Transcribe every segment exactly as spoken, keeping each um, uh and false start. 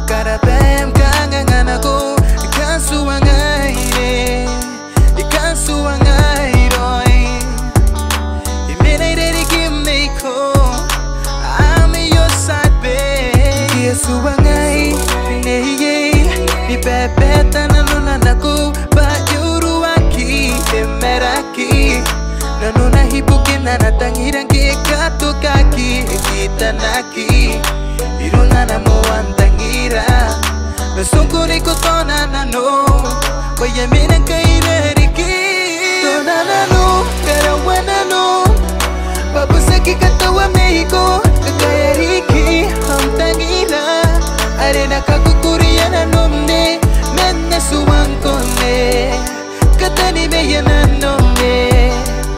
Karapem kangangan ako ikasuangay ne ikasuangay roy imenay dedikim ne ko I'm your side babe ikasuangay ne ye ni pepeta nanunan ako bayuru aki emeraki nanuna hibukin na natangiran ki kato kaki kita naki iruna na mo antangira besungko ni ko tona na no waya minan kaina riki tona na no pero wana no babusaki katawa Mexico kaya riki antangira arena kakukuria na nomne menna suwan kone katani beya na nomne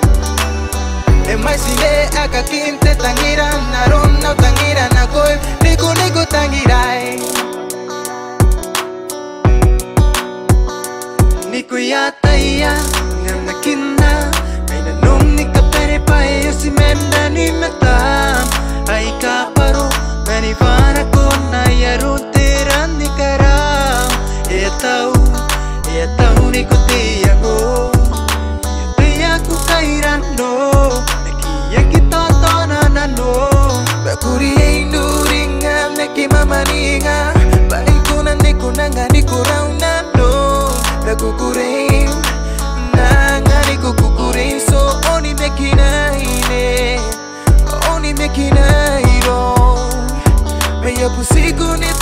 Emasile akakinte tangira naron na tangira na koy nigo nigo tangirai Niku yata iya ngam nakina ay nanong ni kapere pa iyo si menda ni metam ay kaparo mani vana ko na yaro teran ni karam iya tau iya tau ni ko tiyago iya tiyago kairan no Bakuri induringa neki mamaninga Baikuna niku nanga niku rauna no Bakukurin nanga niku kukurin So oni mekina ine Oni mekina iro Meya pusiku ni